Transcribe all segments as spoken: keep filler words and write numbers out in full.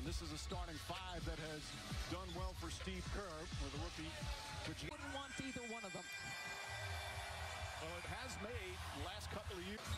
This is a starting five that has done well for Steve Kerr with a rookie. Which you wouldn't want either one of them. Well, it has made the last couple of years.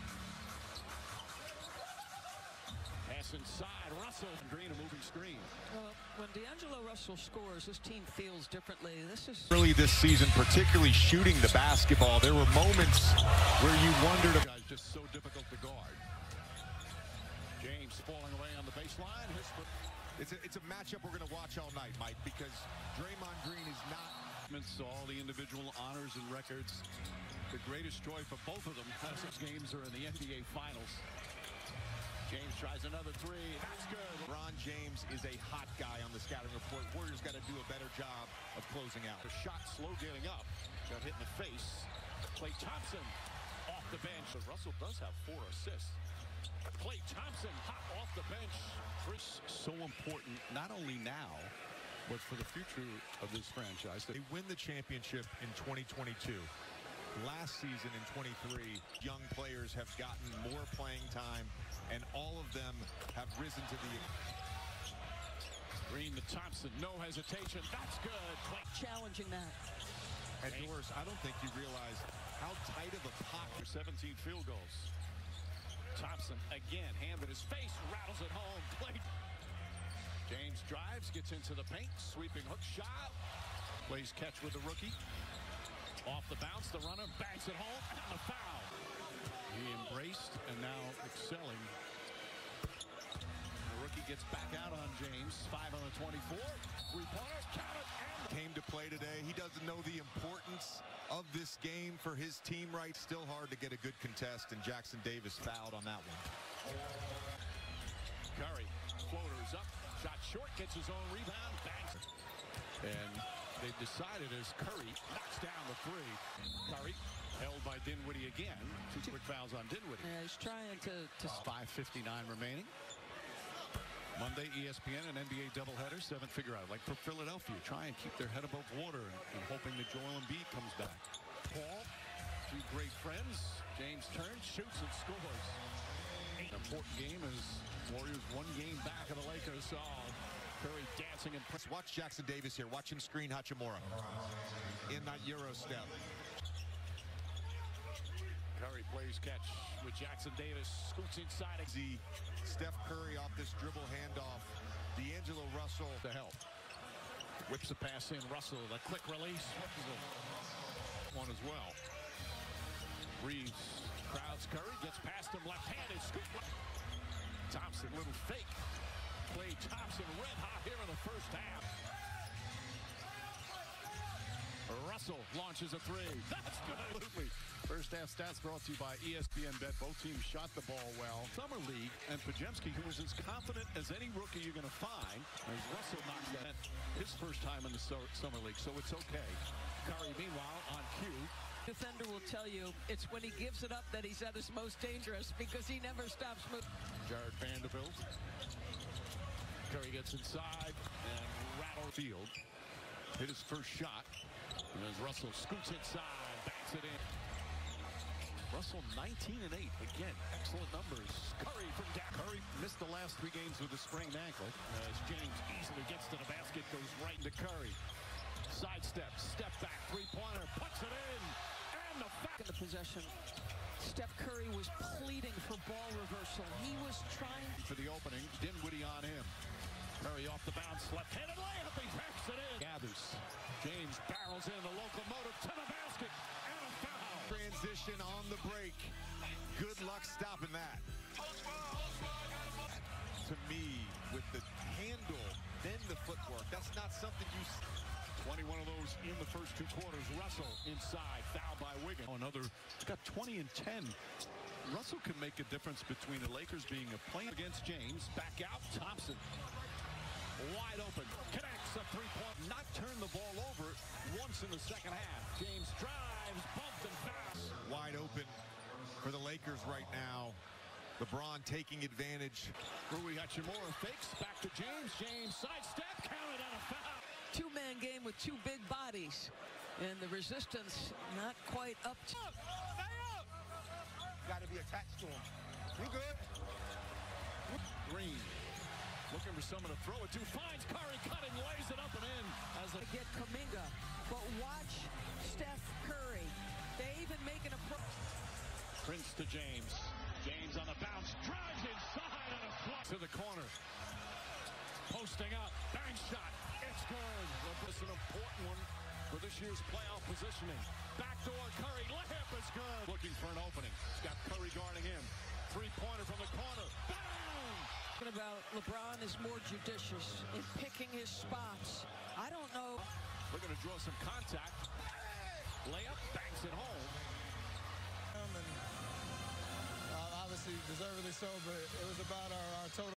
Pass inside, Russell. Green, a moving screen. Well, when D'Angelo Russell scores, this team feels differently. This is early this season, particularly shooting the basketball. There were moments where you wondered. Guys, just so difficult to guard. James falling away on the baseline. It's a, it's a matchup we're going to watch all night, Mike, because Draymond Green is not. All the individual honors and records. The greatest joy for both of them. Six games are in the N B A Finals. James tries another three. That's good. LeBron James is a hot guy on the scouting report. Warriors got to do a better job of closing out. The shot slow getting up. Got hit in the face. Klay Thompson off the bench. So Russell does have four assists. Klay Thompson hot off the bench. Chris, so important not only now, but for the future of this franchise. They win the championship in twenty twenty-two. Last season in twenty-three, young players have gotten more playing time, and all of them have risen to the. Green to Thompson, no hesitation. That's good. Challenging that. And Doris, I don't think you realize how tight of a pocket. seventeen field goals. Thompson again, hand in his face, rattles it home. Play. James drives, gets into the paint, sweeping hook shot. Plays catch with the rookie. Off the bounce, the runner banks it home, and a foul. He embraced and now excelling. The rookie gets back out on James. Five on the twenty-four. Three-pointer, count it, and came to play today. He doesn't know the importance of this game for his team right. Still hard to get a good contest, and Jackson Davis fouled on that one. Curry, floaters up, shot short, gets his own rebound, bangs it. And they've decided as Curry knocks down the three. Curry held by Dinwiddie again. Two quick fouls on Dinwiddie. Yeah, he's trying to... to five fifty-nine remaining. Monday, E S P N and N B A doubleheader, seventh figure out. Like for Philadelphia, try and keep their head above water and, and hoping that Joel Embiid comes back. Paul, two great friends. James turns, shoots, and scores. An important game as Warriors one game back of the Lakers. Oh, Curry dancing and press. Watch Jackson Davis here. Watch him screen Hachimura in that Euro step. Curry plays catch with Jackson Davis. Scoots inside. Z. Steph Curry off this dribble handoff. D'Angelo Russell to help. Whips the pass in. Russell, the quick release. One as well. Reeves crowds Curry. Gets past him left-handed. Scoop. Thompson, little fake. Klay Thompson red hot here in the first half. Russell launches a three. That's good. Absolutely. First half stats brought to you by E S P N Bet. Both teams shot the ball well. Summer League, and Podziemski, who was as confident as any rookie you're going to find, as Russell knocks that his first time in the Summer League, so it's okay. Curry, meanwhile, on cue. Defender will tell you it's when he gives it up that he's at his most dangerous because he never stops moving. Jared Vanderbilt. Curry gets inside and rattle field. Hit his first shot. And as Russell scoots inside, backs it in. Russell nineteen and eight. Again, excellent numbers. Curry from down. Curry missed the last three games with a sprained ankle. As James easily gets to the basket, goes right into Curry. Sidestep, step back, three-pointer, puts it in. And the back in the possession. Steph Curry was pleading for ball reversal. He was trying for the opening. Dinwiddie on him. Curry off the bounce, left-handed layup. He backs it in. Gathers. James barrels in the locomotive to the basket. And a foul. Transition on the break. Good luck stopping that. To me, with the handle, then the footwork. That's not something you... twenty-one of those in the first two quarters. Russell inside, foul by Wiggins. Oh, another, he's got twenty and ten. Russell can make a difference between the Lakers being a play against James. Back out, Thompson. Wide open, connects a three-point, not turn the ball over once in the second half. James drives, bumped and fouls. Wide open for the Lakers right now. LeBron taking advantage. Rui Hachimura fakes, back to James. James sidestep, counted on a foul. Two-man game with two big bodies. And the resistance not quite up to... Got to be attached to him. You good? Green. Looking for someone to throw it to. Finds Curry, cutting, lays it up and in. As a Get Kuminga, but watch Steph Curry. They even make an approach. Prince to James. James on the bounce, drives inside on a flush to the corner. Posting up, bang shot. It's good. It's an important one for this year's playoff positioning. Backdoor Curry, layup is good. Looking for an opening. He's got Curry guarding him. Three-pointer from the corner. Bang! Talking about LeBron is more judicious in picking his spots. I don't know. We're going to draw some contact. Layup, banks it home. And uh, obviously deservedly so, but it was about our, our total.